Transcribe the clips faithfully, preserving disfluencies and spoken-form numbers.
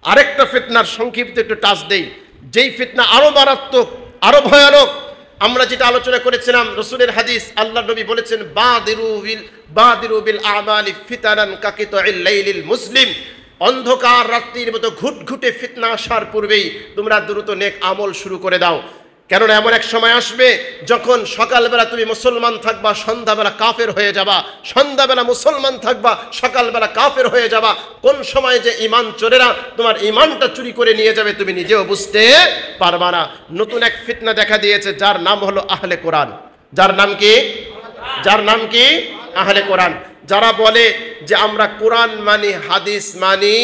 আরেকটা ফিতনার সংক্ষিপ্ত একটু টাচ দেই, যেই ফিতনা আরো মারাত্মক, আরো ভয়ানক। আমরা যেটা আলোচনা করেছিলাম রাসূলের হাদিস, আল্লাহর নবী বলেছেন বাদিরু বিল বাদিরু বিল আমালি ফিতানান কাকিতুল লাইলিল মুসলিম, অন্ধকার রাত্রির মতো ঘুটঘুটে ফিতনা আসার পূর্বেই তোমরা দ্রুত নেক আমল শুরু করে দাও। কেননা এমন এক সময় আসবে যখন সকালবেলা তুমি মুসলমান থাকবা, সন্ধ্যাবেলা কাফের হয়ে যাবা, সন্ধ্যাবেলা মুসলমান থাকবা, সকালবেলা কাফের হয়ে যাবা। কোন সময় যে ঈমান চোরেরা তোমার ঈমানটা চুরি করে নিয়ে যাবে তুমি নিজেও বুঝতে পারবা না। নতুন এক ফিতনা দেখা দিয়েছে, যার নাম হলো আহলে কোরআন। যার নাম কি? যার নাম কি? আহলে কোরআন। যারা বলে যে আমরা কোরআন মানি, হাদিস মানি,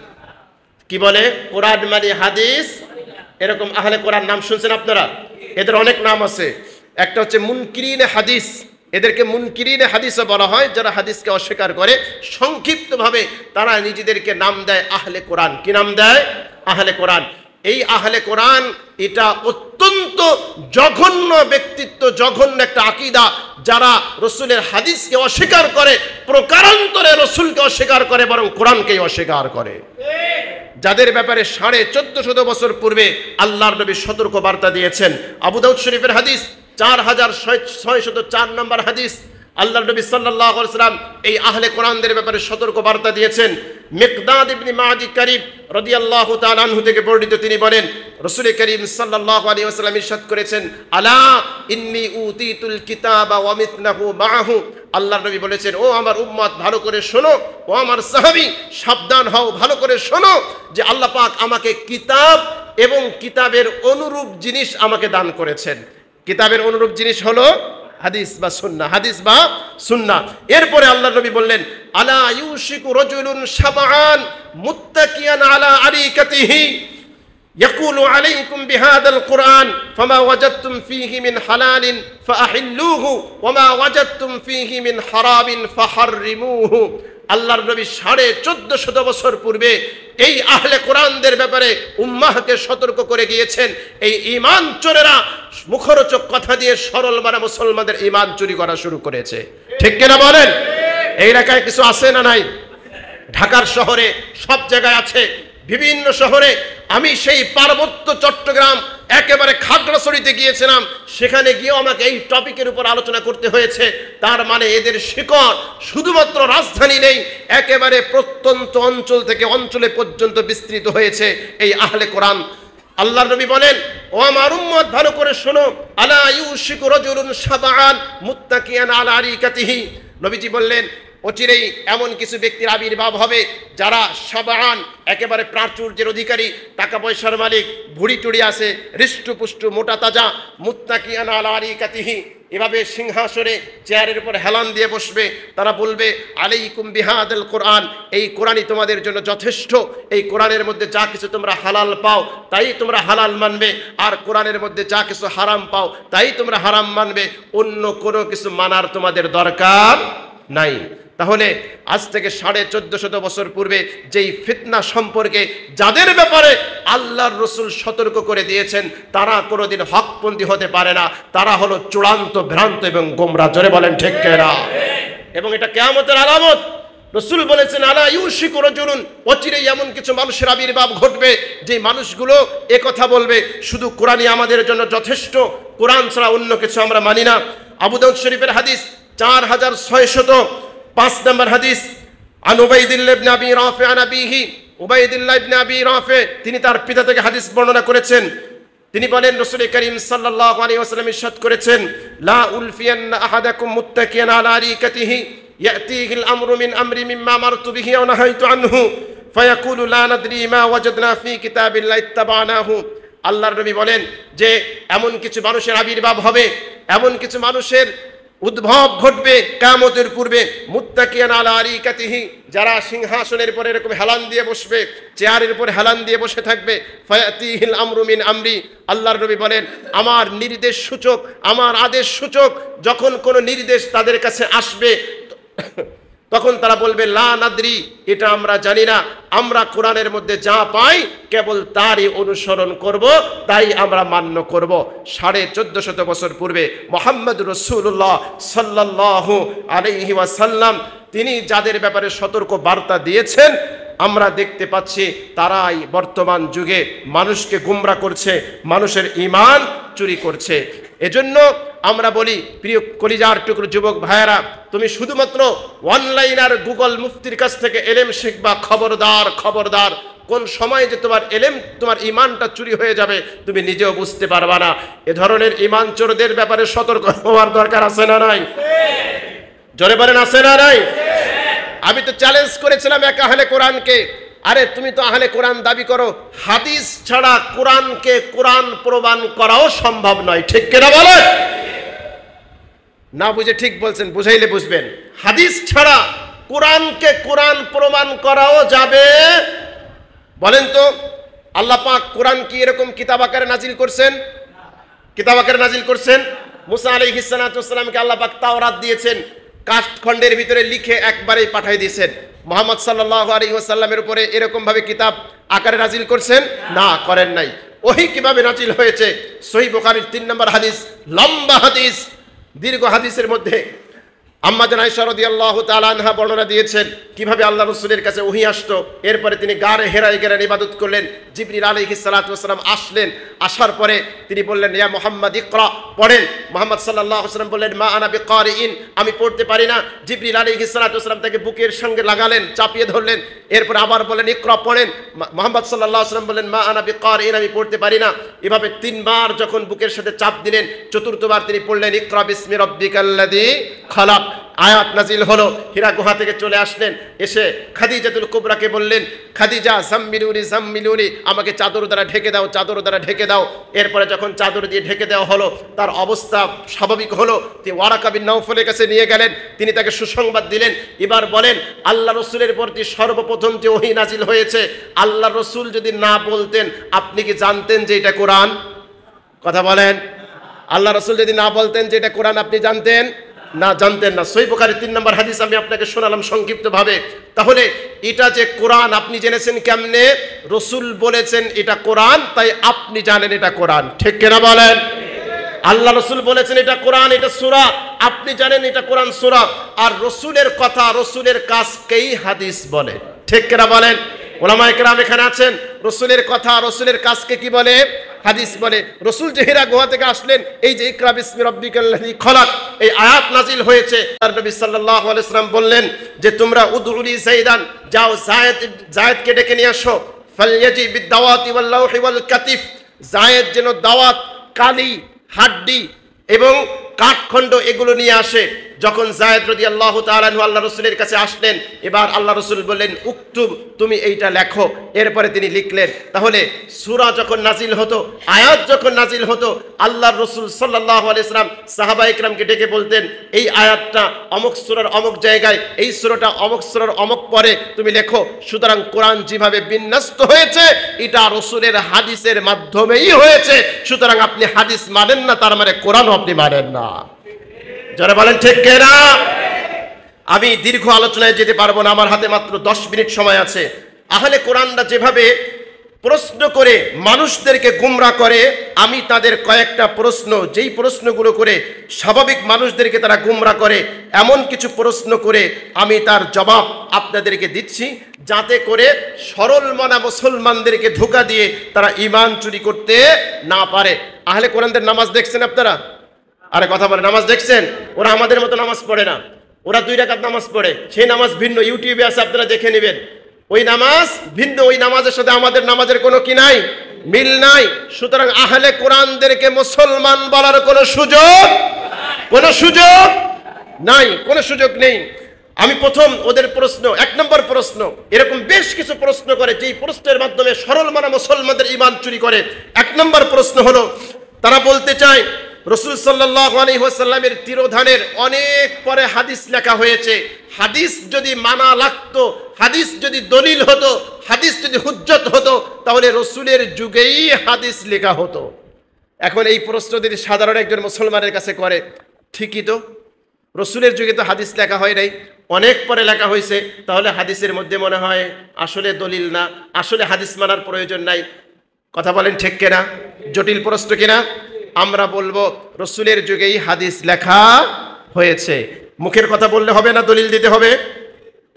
কি বলে? কোরআন মানি, হাদিস, এরকম আহলে কোরআন নাম শুনছেন আপনারা? এদের অনেক নাম আছে। একটা হচ্ছে মুনকিরিনে হাদিস, এদেরকে মুনকিরিনে হাদিসও বলা হয়, যারা হাদিসকে অস্বীকার করে। সংক্ষিপ্তভাবে তারা নিজেদেরকে নাম দেয় আহলে কোরআন। কি নাম দেয়? আহলে কোরআন। এই আহলে কোরআন এটা অত্যন্ত জঘন্য ব্যক্তিত্ব, জঘন্য একটা আকীদা। যারা রসুলের হাদিসকে অস্বীকার করে, প্রকারান্তরে রসুলকে অস্বীকার করে, বরং কোরআনকেই অস্বীকার করে। যাদের ব্যাপারে সাড়ে চোদ্দ শত বছর পূর্বে আল্লাহর নবী সতর্ক বার্তা দিয়েছেন। আবু দাউদ শরীফের হাদিস চার হাজার ছয় শত চার নম্বর হাদিস, আল্লাহর নবী সাল্লাল্লাহু আলাইহি ওয়াসাল্লাম এই আহলে কোরআনদের ব্যাপারে সতর্ক বার্তা দিয়েছেন। মিকদাদ ইবনে মাদি কারিব রাদিয়াল্লাহু তাআলা আনহু থেকে বর্ণিত, তিনি বলেন রাসূল করিম সাল্লাল্লাহু আলাইহি ওয়াসাল্লাম ইরশাদ করেছেন, আলা ইন্নী উতিতুল কিতাবা ওয়া মিথলাহু মাআহু। আল্লাহর নবী বলেছেন, ও আমার উম্মত ভালো করে শোনো, ও আমার সাহাবী সাবধান হও, ভালো করে শোনো যে আল্লাহ পাক আমাকে কিতাব এবং কিতাবের অনুরূপ জিনিস আমাকে দান করেছেন। কিতাবের অনুরূপ জিনিস হলো হাদিস বা সুন্নাহ, হাদিস বা সুন্নাহ। এরপরে আল্লাহর নবী বললেন, আলা ইউশিকু রাজুলুন শাবআন মুত্তাকিয়ান আলা আরিকাতিহি ইয়াকুলু আলাইকুম বিহাদাল কুরআন ফামা ওয়াজাদতুম ফীহি মিন হালালিন ফাআহিল্লুহু ওয়ামা ওয়াজাদতুম ফীহি মিন হারামিন ফাহাররিমুহু। আল্লাহর নবী সাড়ে চোদ্দ শত বছর পূর্বে এই আহলে কোরআনদের ব্যাপারে উম্মাহকে সতর্ক করে গিয়েছেন। এই ঈমান চোরেরা মুখরোচক কথা দিয়ে সরল মারা মুসলমানদের ঈমান চুরি করা শুরু করেছে। ঠিক কিনা বলেন? এই এলাকায় কিছু আছে না নাই? ঢাকার শহরে সব জায়গায় আছে, বিভিন্ন শহরে। আমি সেই পার্বত্য চট্টগ্রাম একেবারে খাগড়াছড়িতে গিয়েছিলাম, সেখানে গিয়েও আমাকে এই টপিকের উপর আলোচনা করতে হয়েছে। তার মানে এদের শিকড় শুধুমাত্র রাজধানী নেই, একেবারে প্রত্যন্ত অঞ্চল থেকে অঞ্চলে পর্যন্ত বিস্তৃত হয়েছে এই আহলে কোরআন। আল্লাহর নবী বলেন, ও আমার উম্মত ভালো করে শোনো, আলা ইউশিকু রাজুলুন শাবআন মুত্তাকিয়ান আলা আরিকাতিহি। নবীজি বললেন, অচিরেই এমন কিছু ব্যক্তির আবির্ভাব হবে যারা শাবআন, একেবারে প্রাচুর্যের অধিকারী, টাকা পয়সার মালিক, ভুড়ি টুড়ি আছে, হৃষ্টপুষ্ট মোটা তাজা, মুত্তাকিয়ান আলা আরিকাতিহি, এভাবে সিংহাসনে চেয়ারের উপর হেলান দিয়ে বসবে। তারা বলবে, আলাইকুম বিহাদাল কোরআন, এই কোরআনই তোমাদের জন্য যথেষ্ট। এই কোরআনের মধ্যে যা কিছু তোমরা হালাল পাও তাই তোমরা হালাল মানবে, আর কোরআনের মধ্যে যা কিছু হারাম পাও তাই তোমরা হারাম মানবে। অন্য কোনো কিছু মানার তোমাদের দরকার নাই। তাহলে আজ থেকে সাড়ে চোদ্দ শত বছর পূর্বে যেই ফিতনা সম্পর্কে যাদের ব্যাপারে আল্লাহর রসুল সতর্ক করে দিয়েছেন, তারা কোনোদিন হকপন্থী হতে পারে না। তারা হলো চূড়ান্ত ভ্রান্ত এবং গোমরাহ। জোরে বলেন ঠিক কিনা? এবং এটা কিয়ামতের আলামত। রসুল বলেছেন, আলা ইউশিকু রাজুলুন, অচিরেই এমন কিছু মানুষের আবির্ভাব ঘটবে যে মানুষগুলো এ কথা বলবে, শুধু কোরআনই আমাদের জন্য যথেষ্ট, কোরআন ছাড়া অন্য কিছু আমরা মানি না। আবু দাউদ শরীফের হাদিস চার হাজার ছয় শত পাঁচ নম্বর হাদিস, আন উবাইদুল্লাহ ইবনে আবি রাফি আন আবিহি, উবাইদুল্লাহ ইবনে আবি রাফি তিনি তার পিতা থেকে হাদিস বর্ণনা করেছেন। তিনি বলেন, রাসূল করিম সাল্লাল্লাহু আলাইহি ওয়াসাল্লাম ইরশাদ করেছেন, লা উলফিয়ান্না আহাদাকুম মুত্তাকিয়ান আলা আরিকাতিহি ইয়াতিহিল আমরু মিন আমরি মিম্মা আমারতু বিহি ওয়া নাহাইতু আনহু ফায়াকুলু লা নাদরি মা ওয়াজাদনা ফি কিতাবিল্লাহি ইত্তাবানাহু। আল্লাহর নবী বলেন যে এমন কিছু মানুষের আবির্ভাব হবে, এমন কিছু মানুষের উদ্ভব ঘটবে কিয়ামতের পূর্বে, মুত্তাকিয়ান আলা আরিকাতিহি, যারা সিংহাসনের পরে এরকম হেলান দিয়ে বসবে, চেয়ারের উপর হেলান দিয়ে বসে থাকবে। ফায়াতিহিল আমরু মিন আমরি, আল্লাহর নবী বলেন আমার নির্দেশ সূচক, আমার আদেশ সূচক যখন কোনো নির্দেশ তাদের কাছে আসবে, তখন তারা বলবে, লা নাদরি, এটা আমরা জানি না, আমরা কোরআনের মধ্যে যা পাই কেবল তারই অনুসরণ করব, তাই আমরা মান্য করব। সাড়ে চোদ্দ শত বছর পূর্বে মুহাম্মদ রাসূলুল্লাহ সাল্লাল্লাহু আলাইহি ওয়াসাল্লাম তিনি যাদের ব্যাপারে সতর্ক বার্তা দিয়েছেন, আমরা দেখতে পাচ্ছি তারাই বর্তমান যুগে মানুষকে গুমরা করছে, মানুষের ঈমান চুরি করছে। এজন্য আমরা বলি, প্রিয় কলিজার টুকরো যুবক ভাইয়েরা, তুমি শুধুমাত্র অনলাইন আর গুগল মুফতির কাছ থেকে এলেম শিখবা, খবরদার খবরদার, কোন সময় যে তোমার এলেম তোমার ঈমানটা চুরি হয়ে যাবে তুমি নিজেও বুঝতে পারবা না। এ ধরনের ঈমান চোরদের ব্যাপারে সতর্ক হওয়ার দরকার আছে না নাই? জোরে বলেন আছে না নাই? আমি তো চ্যালেঞ্জ করেছিলাম এক আহলে কোরআনকে, আরে তুমি তো আহলে কোরআন দাবি করো, হাদিস ছাড়া কোরআনকে কোরআন প্রমাণ করাও সম্ভব নয়, ঠিক কিনা বলেন? না বুঝে ঠিক বলছেন, বুঝাইলে বুঝবেন। হাদিস ছাড়া কোরআনকে কোরআন প্রমাণ করাও যাবে? বলেন তো, আল্লাহ পাক কোরআন কি এরকম কিতাব আকারে নাজিল করছেন? কিতাব আকারে নাজিল করছেন। মুসা আলাইহিস সালাতু ওয়াস সালামকে আল্লাহ পাক তাওরাত দিয়েছেন, কাঠখণ্ডের ভিতরে লিখে একবারেই পাঠিয়ে দিয়েছেন। মুহাম্মদ সাল্লাল্লাহু আলাইহি ওয়াসাল্লামের উপরে এরকম ভাবে কিতাব আকারে নাজিল করছেন? না, করেন নাই। ওহী কিভাবে নাজিল হয়েছে? সহিহ বুখারীর তিন নম্বর হাদিস, লম্বা হাদিস, দীর্ঘ হাদিসের মধ্যে আম্মা জান আয়েশা রাদিয়াল্লাহু তাআলা আনহা বর্ণনা দিয়েছেন কিভাবে আল্লাহ রাসূলের কাছে ওহী আসতো। এরপরে তিনি গারে হেরায় গেলেন, ইবাদত করলেন। জিবরিল আলাইহিস সালাতু ওয়াস সালাম আসলেন, আসার পরে তিনি বললেন, ইয়া মুহাম্মদ ইকরা, পড়েন। মুহাম্মদ সাল্লাল্লাহু আলাইহি ওয়াসাল্লাম বললেন, মা আনা বিকারিইন, আমি পড়তে পারি না। জিবরিল আলাইহিস সালাতু ওয়াস সালাম তাকে বুকের সঙ্গে লাগালেন, চাপিয়ে ধরলেন। এরপর আবার বললেন, ইকরা, পড়েন। মুহাম্মদ সাল্লাল্লাহু আলাইহি ওয়াসাল্লাম বললেন, মা আনা বিকারিইন, আমি পড়তে পারি না। এভাবে তিনবার যখন বুকের সাথে চাপ দিলেন, চতুর্থবার তিনি পড়লেন, ইকরা বিসমি রাব্বিকাল্লাযী খালাক। আয়াত নাজিল হলো। হীরা গুহা থেকে চলে আসলেন, এসে খাদিজাতুল কুবরাকে বললেন, খাদিজা জাম্মিলুনি জাম্মিলুনি, আমাকে চাদর দ্বারা ঢেকে দাও, চাদর দ্বারা ঢেকে দাও। এরপরে যখন চাদর দিয়ে ঢেকে দেওয়া হলো, তার অবস্থা স্বাভাবিক হলো। তিনি ওয়ারাকা বিন নাওফলের কাছে নিয়ে গেলেন, তিনি তাকে সুসংবাদ দিলেন। এবার বলেন, আল্লাহ রসুলের প্রতি সর্বপ্রথম যে ওহী নাজিল হয়েছে, আল্লাহ রসুল যদি না বলতেন আপনি কি জানতেন যে এটা কোরআন? কথা বলেন। আল্লাহ রসুল যদি না বলতেন যে এটা কোরআন, আপনি জানতেন না? জানতেন না। সহিহ বুখারীর তিন নম্বর হাদিস আমি আপনাকে শোনালাম সংক্ষিপ্তভাবে। তাহলে এটা যে কোরআন আপনি জেনেছেন কেমনে? রসুল বলেছেন এটা কোরআন, তাই আপনি জানেন এটা কোরআন, ঠিক কিনা বলেন? আল্লাহ রসুল বলেছেন এটা কোরআন, এটা সূরা, আপনি জানেন এটা কোরআন সূরা। আর রসুলের কথা, রসুলের কাজকেই হাদিস বলে, ঠিক কিনা বলেন? ওলামায়ে কেরাম এখানে আছেন, রসুলের কথা, রসুলের কাজকে কি বলে? হাদিস বলে। রসুল যে হীরা গুহা থেকে আসলেন, এই যে ইকরা বিসমি রাব্বিকাল্লাযী খালাক, এই আয়াত নাজিল হয়েছে। আর নবী সাল্লাল্লাহু আলাইহি ওয়াসাল্লাম বললেন যে তোমরা উদউলি যায়েদান, যাও যায়েদ যায়েদকে ডেকে নিয়ে আসো। ফালইয়াজি বিদাওয়াতি ওয়াল লাউহি ওয়াল কাতিফ, যায়েদ যেন দাওয়াত, কালি, হাড্ডি এবং কাঠখণ্ড এগুলো নিয়ে আসে। যখন যায়েদ রাদিয়াল্লাহু তাআলা আনহু আল্লাহ রাসূলের কাছে আসলেন, এবার আল্লাহ রাসূল বললেন, উক্তুব, তুমি এইটা লেখো। এরপরে তিনি লিখলেন। তাহলে সূরা যখন নাজিল হতো, আয়াত যখন নাজিল হতো, আল্লাহর রাসূল সাল্লাল্লাহু আলাইহি ওয়াসাল্লাম সাহাবায়ে কিরামকে ডেকে বলতেন, এই আয়াতটা অমুক সূরার অমুক জায়গায়, এই সূরাটা অমুক সূরার অমুক পরে তুমি লেখো। সুতরাং কোরআন যেভাবে বিন্যস্ত হয়েছে, এটা রাসূলের হাদিসের মাধ্যমেই হয়েছে। সুতরাং আপনি হাদিস মানেন না, তার মানে কোরআনও আপনি মানেন না। যারা বলেন ঠিক কিনা? আমি দীর্ঘ আলোচনায় যেতে পারবো না, আমার হাতে মাত্র দশ মিনিট সময় আছে। আহলে কোরআনরা যেভাবে প্রশ্ন করে মানুষদেরকে গুমরা করে, আমি তাদের কয়েকটা প্রশ্ন, যেই প্রশ্নগুলো করে স্বাভাবিক মানুষদেরকে তারা গুমরা করে, এমন কিছু প্রশ্ন করে আমি তার জবাব আপনাদেরকে দিচ্ছি, যাতে করে সরল মনা মুসলমানদেরকে ধোঁকা দিয়ে তারা ঈমান চুরি করতে না পারে। আহলে কোরআনদের নামাজ দেখছেন আপনারা? আরে কথা বলে, নামাজ দেখছেন? ওরা আমাদের মতো নামাজ পড়ে না, ওরা দুই রাকাত নামাজ পড়ে। সেই নামাজ ভিন্ন, ইউটিউবে আছে, আপনারা দেখে নেবেন। ওই নামাজ ভিন্ন, ওই নামাজের সাথে আমাদের নামাজের কোনো কি নাই, মিল নাই। সুতরাং আহলে কোরআনদেরকে মুসলমান বলার কোনো সুযোগ, কোনো সুযোগ নাই, কোনো সুযোগ নেই। আমি প্রথম ওদের প্রশ্ন, এক নম্বর প্রশ্ন, এরকম বেশ কিছু প্রশ্ন করে, যেই প্রশ্নের মাধ্যমে সরল মানা মুসলমানদের ঈমান চুরি করে। এক নম্বর প্রশ্ন হলো, তারা বলতে চায় রাসূল সাল্লাল্লাহু আলাইহি ওয়াসাল্লামের তিরোধানের অনেক পরে হাদিস লেখা হয়েছে। হাদিস যদি মানা লাগতো, হাদিস যদি দলিল হতো, হাদিস যদি হুজ্জত হতো, তাহলে রসুলের যুগেই হাদিস লেখা হতো। এখন এই প্রশ্ন যদি সাধারণ একজন মুসলমানের কাছে করে, ঠিকই তো, রসুলের যুগে তো হাদিস লেখা হয় নাই, অনেক পরে লেখা হয়েছে, তাহলে হাদিসের মধ্যে মনে হয় আসলে দলিল না, আসলে হাদিস মানার প্রয়োজন নাই। কথা বলেন ঠিক কিনা? জটিল প্রশ্ন কিনা? আমরা বলবো রসুলের যুগেই হাদিস লেখা হয়েছে। মুখের কথা বললে হবে না, দলিল দিতে হবে।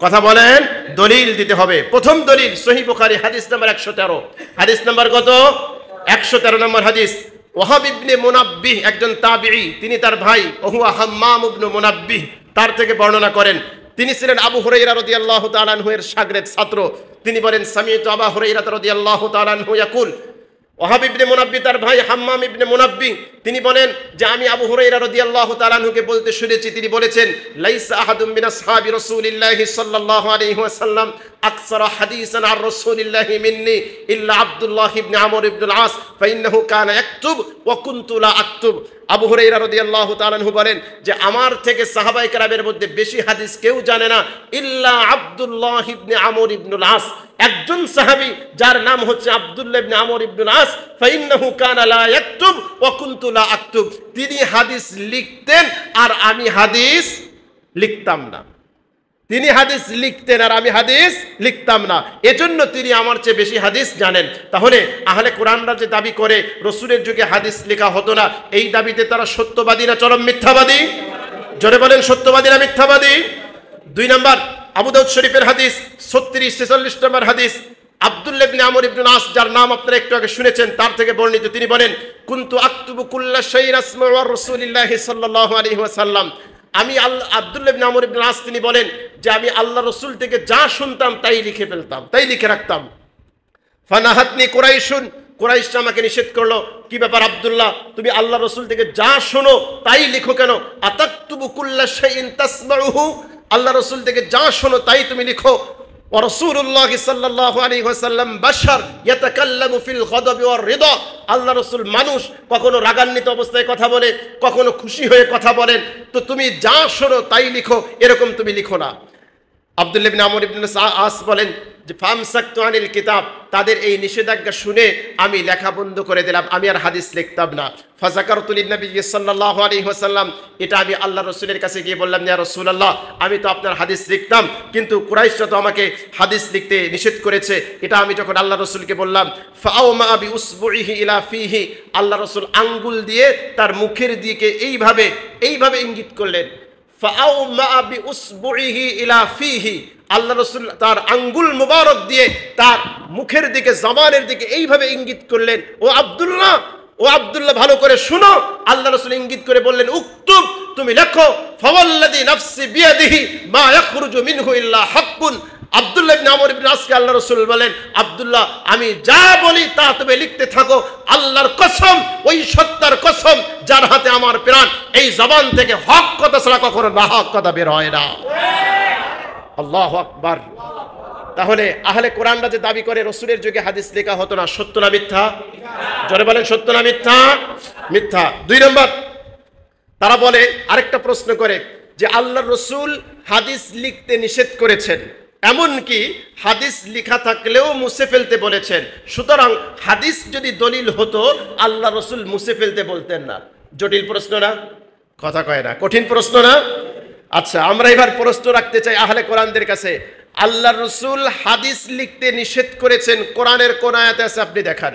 কথা বলেন, দলিল দিতে হবে। প্রথম দলিল সহিহ বুখারী হাদিস নাম্বার একশো তেরো। হাদিস নাম্বার কত? একশো তেরো নম্বর হাদিস। ওয়াহাব ইবনে মুনাব্বিহ একজন তাবিঈ, তিনি তার ভাই ওহুয়া হাম্মাম ইবনে মুনাব্বিহ তার থেকে বর্ণনা করেন। তিনি ছিলেন আবু হুরায়রা রাদিয়াল্লাহু তাআলা আনহু এর শাগরেদ ছাত্র। তিনি বলেন সামি'তু আবু হুরায়রা রাদিয়াল্লাহু তাআলা আনহু ইয়াকুল, ওয়াহাব ইবনে মুনাব্বিহ তার ভাই হাম্মাম ইবনে মুনাব্বিহ তিনি বলেন যে আমি আবু হুরায়রা রাদিয়াল্লাহু তাআলা আনহুকে বলতে শুনেছি, তিনি বলেছেন লাইসা আহাদুম মিন আসহাবি রাসূলিল্লাহি সাল্লাল্লাহু আলাইহি ওয়াসাল্লাম আকসারা হাদিসান আর রাসূলিল্লাহি মিন্নি ইল্লা আব্দুল্লাহ ইবনে আমর ইবনুল আস ফাইন্নাহু কানা ইয়াকতুব ওয়া কুনতু লা আকতুব। আবু হুরায়রা রাদিয়াল্লাহু তাআলা আনহু বলেন যে আমার থেকে সাহাবায়ে কেরামের মধ্যে বেশি হাদিস কেউ জানে না ইল্লা আব্দুল্লাহ ইবনে আমর ইবনুল আস, একজন সাহাবী যার নাম হচ্ছে আব্দুল্লাহ ইবনে আমর ইবনুল আস, ফাইন্নাহু কানা লা ইয়াকতুব ওয়া কুনতু লা আকতুব, তিনি হাদিস লিখতেন আর আমি হাদিস লিখতাম না। তিনি হাদিস লিখতেন আর আমি হাদিস লিখতাম না, এজন্য তিনি আমার চেয়ে বেশি হাদিস জানেন। তাহলে আহলে কোরআনরা যে দাবি করে রাসূলের যুগে হাদিস লেখা হতো না, এই দাবিতে তারা সত্যবাদী না চরম মিথ্যাবাদী? জোরে বলেন, সত্যবাদী না মিথ্যাবাদী? দুই নাম্বার আবু দাউদ শরীফের হাদিস ছত্রিশ ছেচল্লিশ নম্বর হাদিস। আব্দুল্লাহ ইবনে আমর ইবনুল আস যার নাম আপনারা একটু আগে শুনেছেন তার থেকে বর্ণিত, তিনি বলেন কুনতু আকতুবু কুল্লা শাইইন আসমা'ু আর রাসূলিল্লাহি সাল্লাল্লাহু আলাইহি ওয়াসাল্লাম, আমি আল্লাহ আব্দুল্লাহ ইবনে আমর ইবনুল আস তিনি বলেন যে আমি আল্লাহ রাসূল থেকে যা শুনতাম তাই লিখে ফেলতাম, তাই লিখে রাখতাম। ফানাহাতনি কুরাইশুন, কুরাইশ আমাকে নিষেধ করলো, কি ব্যাপার আব্দুল্লাহ, তুমি আল্লাহ রাসূল থেকে যা শোনো তাই লিখো কেন? আতাকতুবু কুল্লা শাইইন তাসমাউহু, আল্লাহ রাসূল থেকে যা শোনো তাই তুমি লিখো। ওয়া রাসূলুল্লাহ সাল্লাল্লাহু আলাইহি ওয়াসাল্লাম বাশার ইয়াতাকাল্লামু ফিল গাদাবি ওয়ার রিদা, আল্লাহ রাসূল মানুষ, কখনো রাগান্বিত অবস্থায় কথা বলে, কখনো খুশি হয়ে কথা বলেন, তো তুমি যা শোনো তাই লিখো, এরকম তুমি লিখো না। আব্দুল্লাহ ইবনে আমর ইবনে আস বলেন যে ফামসাকতু আনিল কিতাব, তাদের এই নিষেধাজ্ঞা শুনে আমি লেখা বন্ধ করে দিলাম, আমি আর হাদিস লিখতাম না। ফাযাকারতু লিন-নবী সাল্লাল্লাহু আলাইহি ওয়াসাল্লাম, এটা আমি আল্লাহ রাসূলের কাছে গিয়ে বললাম ইয়া রাসূলুল্লাহ, আমি তো আপনার হাদিস লিখতাম, কিন্তু কুরাইশরা তো আমাকে হাদিস লিখতে নিষেধ করেছে। এটা আমি যখন আল্লাহ রাসূলকে বললাম, ফাআউমা বিউসবুইহি ইলা ফিহি, আল্লাহ রাসূল আঙ্গুল দিয়ে তার মুখের দিকে এইভাবে এইভাবে ইঙ্গিত করলেন। ফাআউমা বিউসবুইহি ইলা ফিহি, আল্লাহ রাসূল তার আঙ্গুল মুবারক দিয়ে তার মুখের দিকে, জবানের দিকে এইভাবে ইঙ্গিত করলেন, ও আব্দুল্লাহ, ও আব্দুল্লাহ ভালো করে শুনো। আল্লাহ রাসূল ইঙ্গিত করে বললেন উক্তুব, তুমি লেখো। ফাওয়াল্লাযী নাফসি বিয়াদিহি মা ইয়াখরুজু মিনহু ইল্লা হাক্কুন, আব্দুল্লাহ ইবনে আমর ইবনে আসকে আল্লাহ রাসূল বলেন আব্দুল্লাহ আমি যা বলি তা তুমি লিখতে থাকো, আল্লাহর কসম, ওই সত্তার কসম যার হাতে আমার প্রাণ, এই জবান থেকে হক কথা ছাড়া কখনো নাহক কথা বের হয় না। আল্লাহু আকবার। তাহলে আহলে কোরআনরা যে দাবি করে রাসূলের যুগে হাদিস লেখা হতো না, সত্য না মিথ্যা? জোরে বলেন, সত্য না মিথ্যা? মিথ্যা। দুই নম্বর, তারা বলে আরেকটা প্রশ্ন করে যে আল্লাহর রাসূল হাদিস লিখতে নিষেধ করেছেন, এমনকি হাদিস লেখা থাকলেও মুছে ফেলতে বলেছেন, সুতরাং হাদিস যদি দলিল হতো আল্লাহ রাসূল মুছে ফেলতে বলতেন না। জটিল প্রশ্ন না? কথা কয় না? কঠিন প্রশ্ন না? আচ্ছা, আমরা এবার প্রশ্ন রাখতে চাই আহলে কোরআনদের কাছে, আল্লাহর রাসূল হাদিস লিখতে নিষেধ করেছেন, কোরআনের কোন আয়াতে আছে আপনি দেখান।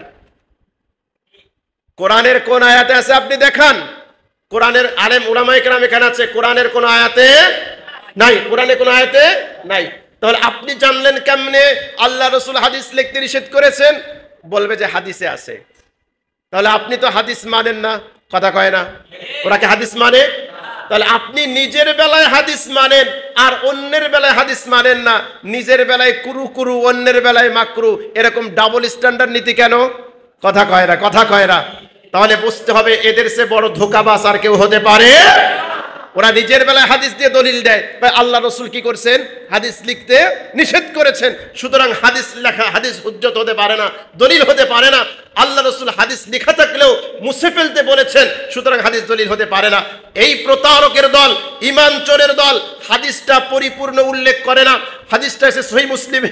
কোরআনের কোন আয়াতে আছে আপনি দেখান। কোরআনের আলেম উলামায়ে কেরাম এখানে আছে, কোরআনের কোন আয়াতে নাই, কোরআনে কোন আয়াতে নাই। তাহলে আপনি জানলেন কেমনে আল্লাহ রাসূল হাদিস লিখতে নিষেধ করেছেন? বলবে যে হাদিসে আছে। তাহলে আপনি তো হাদিস মানেন না, কথা কয় না? ওরা কি হাদিস মানে? তাহলে আপনি নিজের বেলায় হাদিস মানেন আর অন্যের বেলায় হাদিস মানেন না, নিজের বেলায় কুরু কুরু, অন্যের বেলায় মাকরু, এরকম ডাবল স্ট্যান্ডার্ড নীতি কেন? কথা কয় না? কথা কয় না? তাহলে বুঝতে হবে এদের চেয়ে বড় ধোঁকাবাজ আর কেউ হতে পারে? ওরা নিজের বেলায় হাদিস দিয়ে দলিল দেয়, ভাই আল্লাহ রাসূল কি করছেন? হাদিস লিখতে নিষেধ করেছেন, সুতরাং হাদিস লেখা হাদিস হুজ্জত হতে পারে না, দলিল হতে পারে না। আল্লাহ রাসূল হাদিস লেখা থাকলেও মুছে ফেলতে বলেছেন, সুতরাং হাদিস দলিল হতে পারে না। এই প্রতারকের দল, ঈমান চোরের দল হাদিসটা পরিপূর্ণ উল্লেখ করে না। হাদিসটা এসে সহিহ মুসলিমে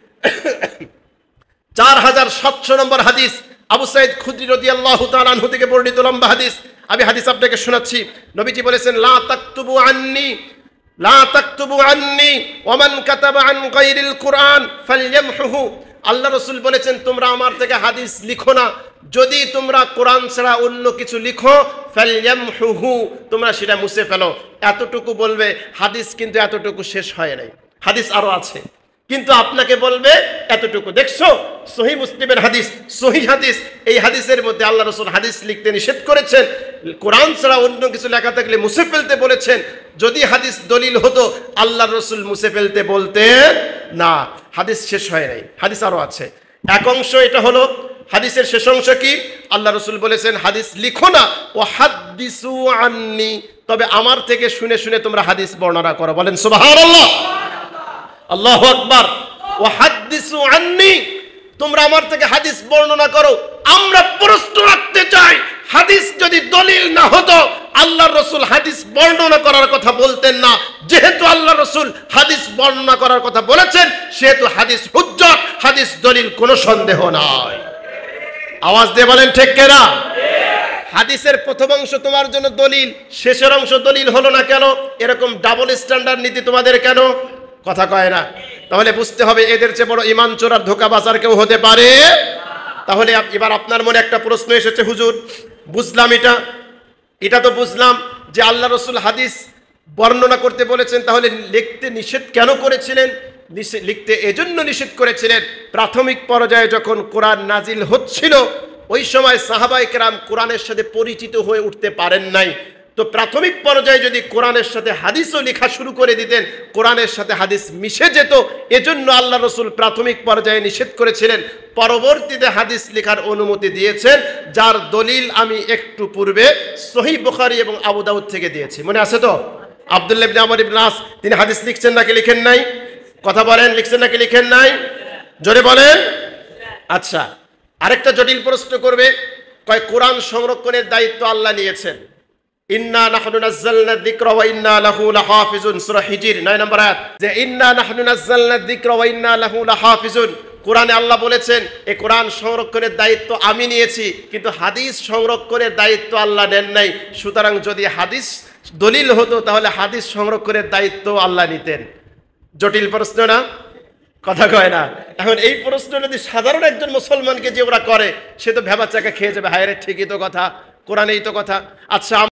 চার হাজার সাতশো নম্বর হাদিস, আবু সাঈদ খুদরি রাদিয়াল্লাহু তাআলা আনহু থেকে বর্ণিত লম্বা হাদিস। আমি হাদিস আপনাকে শোনাচ্ছি। নবীজি বলেছেন লা তাকতুবু আন্নি লা তাকতুবু আন্নি ওয়া মান কাতাবা আন গায়রিল কুরআন ফালইয়ামহুহু। আল্লাহ রাসূল বলেছেন তোমরা আমার থেকে হাদিস লিখো না, যদি তোমরা কোরআন ছাড়া অন্য কিছু লিখো ফালইয়ামহুহু, তোমরা সেটা মুছে ফেলো। এতটুকু বলবে, হাদিস কিন্তু এতটুকু শেষ হয় নাই। হাদিস আরো আছে, কিন্তু আপনাকে বলবে এতটুকু। দেখছো সহিহ মুসলিমের হাদিস, সহিহ হাদিস, এই হাদিসের মধ্যে আল্লাহ রাসূল হাদিস লিখতে নিষেধ করেছেন। কোরআন ছাড়া অন্য কিছু লেখা থাকলে মুছে ফেলতে বলেছেন। যদি হাদিস দলিল হতো আল্লাহ রাসূল মুছে ফেলতে বলতেন না। হাদিস শেষ হয় নাই, হাদিস আরো আছে। এক অংশ এটা হলো হাদিসের শেষ অংশ কি? আল্লাহ রাসূল বলেছেন হাদিস লিখো না, ও হাদিসু আন্নি, তবে আমার থেকে শুনে শুনে তোমরা হাদিস বর্ণনা করো। বলেন সুবহানাল্লাহ, আল্লাহু আকবার। ওয়া হাদিসু আন্নি, তোমরা আমার থেকে হাদিস বর্ণনা করো। আমরা প্রশ্ন রাখতে চাই, হাদিস যদি দলিল না হতো আল্লাহর রাসূল হাদিস বর্ণনা করার কথা বলতেন না। যেহেতু আল্লাহর রাসূল হাদিস বর্ণনা করার কথা বলেছেন, সেহেতু হাদিস হুজ্জত, হাদিস দলিল, কোনো সন্দেহ নাই। আওয়াজ দিয়ে বলেন ঠিক কিনা? হাদিসের প্রথম অংশ তোমার জন্য দলিল, শেষের অংশ দলিল হলো না কেন? এরকম ডাবল স্ট্যান্ডার্ড নীতি তোমাদের কেন? কথা কয় না। তাহলে বুঝতে হবে এদের চেয়ে বড় ঈমান চোর আর ধোঁকাবাজ আর কেউ হতে পারে। তাহলে এবার আপনার মনে একটা প্রশ্ন এসেছে, হুজুর বুঝলাম এটা এটা তো বুঝলাম যে আল্লাহ রাসূল হাদিস বর্ণনা করতে বলেছেন, তাহলে লিখতে নিষেধ কেন করেছিলেন? লিখতে এজন্য নিষেধ করেছিলেন, প্রাথমিক পর্যায়ে যখন কোরআন নাজিল হচ্ছিল ওই সময় সাহাবায়ে কেরাম কোরআনের সাথে পরিচিত হয়ে উঠতে পারেন নাই। তো প্রাথমিক পর্যায়ে যদি কোরআনের সাথে হাদিসও লেখা শুরু করে দিতেন, কোরআনের সাথে হাদিস মিশে যেত। এজন্য আল্লাহ রাসূল প্রাথমিক পর্যায়ে নিষেধ করেছিলেন, পরবর্তীতে হাদিস লেখার অনুমতি দিয়েছেন, যার দলিল আমি একটু পূর্বে সহিহ বুখারী এবং আবু দাউদ থেকে দিয়েছি। মনে আছে তো? আব্দুল্লাহ ইবনে আমর ইবনে আস তিনি হাদিস লিখছেন নাকি লিখেন নাই? কথা বলেন, লিখছেন নাকি লিখেন নাই? জোরে বলেন। আচ্ছা, আরেকটা জটিল প্রশ্ন করবে, কয় কোরআন সংরক্ষণের দায়িত্ব আল্লাহ নিয়েছেন। ইন্না নাহনু নাযালনা যিকরা ওয়া ইন্না লাহু লাহাফিজুন, সূরা হিজর নয় নম্বর আয়াত, যে ইন্না নাহনু নাযালনা যিকরা ওয়া ইন্না লাহু লাহাফিজুন। কোরআনে আল্লাহ বলেছেন এই কোরআন সংরক্ষণের দায়িত্ব আমি নিয়েছি, কিন্তু হাদিস সংরক্ষণের দায়িত্ব আল্লাহ নেন নাই। সুতরাং যদি হাদিস দলিল হতো তাহলে হাদিস সংরক্ষণের দায়িত্ব আল্লাহ নিতেন। জটিল প্রশ্ন না? কথা কয় না। এখন এই প্রশ্ন যদি সাধারণ একজন মুসলমানকে যে ওরা করে, সে তো ভেবা চাকা খেয়ে যাবে, হায় রে ঠিকই তো কথা, কোরআনেই তো কথা। আচ্ছা